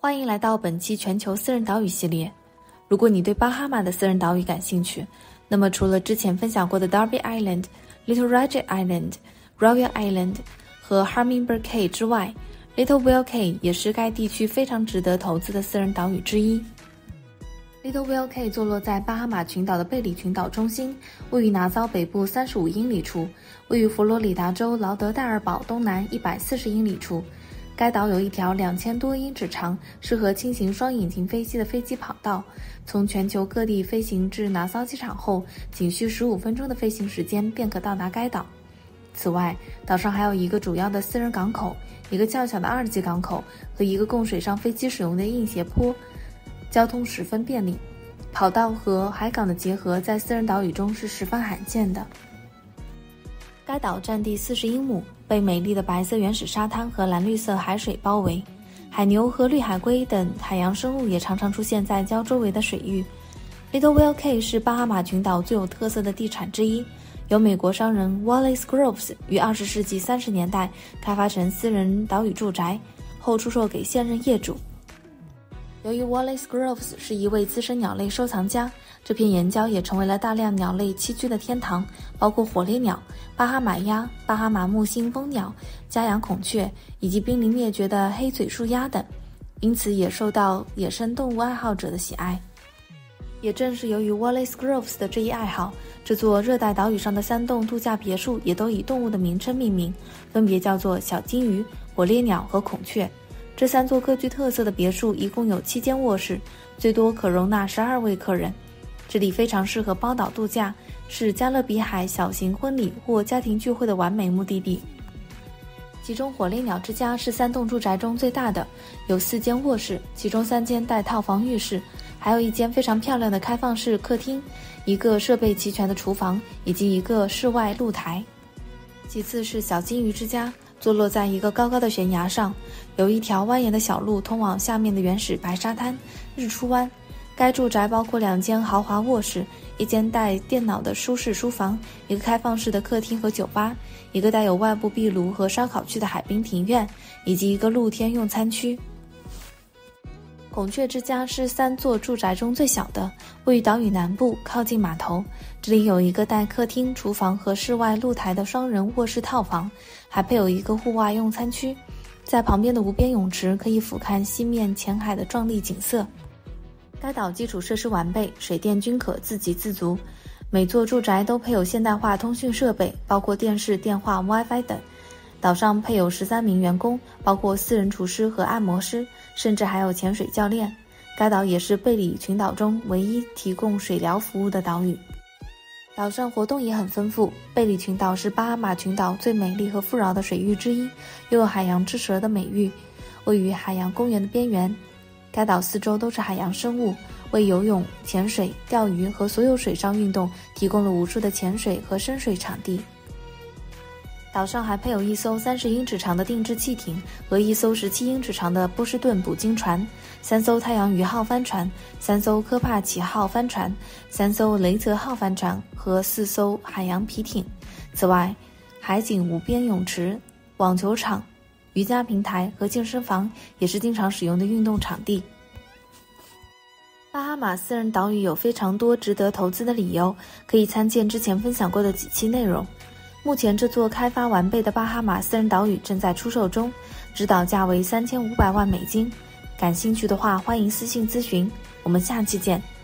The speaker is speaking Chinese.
欢迎来到本期全球私人岛屿系列。如果你对巴哈马的私人岛屿感兴趣，那么除了之前分享过的 Darby Island、Little Ragged Island、Royal Island 和 Hummingbird Cay 之外， Little Whale Cay 也是该地区非常值得投资的私人岛屿之一。Little Whale Cay 坐落在巴哈马群岛的贝里群岛中心，位于拿骚北部35英里处，位于佛罗里达州劳德代尔堡东南140英里处。该岛有一条2000多英尺长、适合轻型双引擎飞机的飞机跑道，从全球各地飞行至拿骚机场后，仅需15分钟的飞行时间便可到达该岛。此外，岛上还有一个主要的私人港口、一个较小的2级港口和一个供水上飞机使用的硬斜坡，交通十分便利。跑道和海港的结合在私人岛屿中是十分罕见的。该岛占地40英亩，被美丽的白色原始沙滩和蓝绿色海水包围，海牛和绿海龟等海洋生物也常常出现在礁周围的水域。Little Whale Cay 是巴哈马群岛最有特色的地产之一，由美国商人 Wallace Groves 于20世纪30年代开发成私人岛屿住宅，后出售给现任业主。由于 Wallace Groves 是一位资深鸟类收藏家，这片岩礁也成为了大量鸟类栖居的天堂，包括火烈鸟、巴哈马鸭、巴哈马木星蜂鸟、家养孔雀以及濒临灭绝的黑嘴树鸭等，因此也受到野生动物爱好者的喜爱。也正是由于 Wallace Groves 的这一爱好，这座热带岛屿上的3栋度假别墅也都以动物的名称命名，分别叫做小金鱼、火烈鸟和孔雀。这3座各具特色的别墅一共有7间卧室，最多可容纳12位客人。这里非常适合包岛度假，是加勒比海小型婚礼或家庭聚会的完美目的地。其中火烈鸟之家是3栋住宅中最大的，有4间卧室，其中3间带套房浴室，还有1间非常漂亮的开放式客厅，一个设备齐全的厨房，以及一个室外露台。其次是小金鱼之家，坐落在一个高高的悬崖上，有一条蜿蜒的小路通往下面的原始白沙滩日出湾。该住宅包括2间豪华卧室，一间带电脑的舒适书房，一个开放式的客厅和酒吧，一个带有外部壁炉和烧烤区的海滨庭院，以及一个露天用餐区。孔雀之家是3座住宅中最小的，位于岛屿南部，靠近码头。这里有一个带客厅、厨房和室外露台的双人卧室套房，还配有一个户外用餐区。在旁边的无边泳池可以俯瞰西面浅海的壮丽景色。该岛基础设施完备，水电均可自给自足，每座住宅都配有现代化通讯设备，包括电视、电话、WiFi 等。岛上配有13名员工，包括私人厨师和按摩师，甚至还有潜水教练。该岛也是贝里群岛中唯一提供水疗服务的岛屿。岛上活动也很丰富，贝里群岛是巴哈马群岛最美丽和富饶的水域之一，拥有海洋之蛇的美誉，位于海洋公园的边缘。该岛4周都是海洋生物，为游泳、潜水、钓鱼和所有水上运动提供了无数的潜水和深水场地。岛上还配有1艘30英尺长的定制汽艇和1艘17英尺长的波士顿捕鲸船，3艘太阳鱼号帆船，3艘科帕奇号帆船，3艘雷泽号帆船和4艘海洋皮艇。此外，海景无边泳池、网球场、瑜伽平台和健身房也是经常使用的运动场地。巴哈马私人岛屿有非常多值得投资的理由，可以参见之前分享过的几期内容。目前这座开发完备的巴哈马私人岛屿正在出售中，指导价为$3500万。感兴趣的话，欢迎私信咨询。我们下期见。